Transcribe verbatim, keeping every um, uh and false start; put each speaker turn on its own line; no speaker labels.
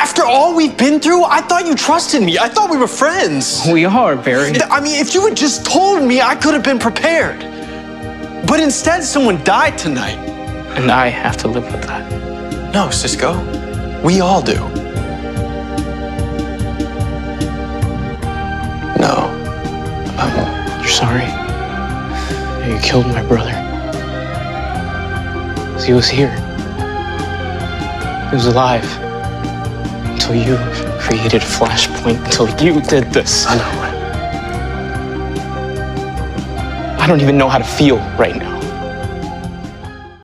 After all we've been through, I thought you trusted me. I thought we were friends.
We are, Barry.
I mean, if you had just told me, I could have been prepared. But instead, someone died tonight.
And I have to live with that.
No, Cisco. We all do. No. Um,
You're sorry? You killed my brother. He was here. He was alive. Until you created a flashpoint, until you did this.
I know.
I don't even know how to feel right now.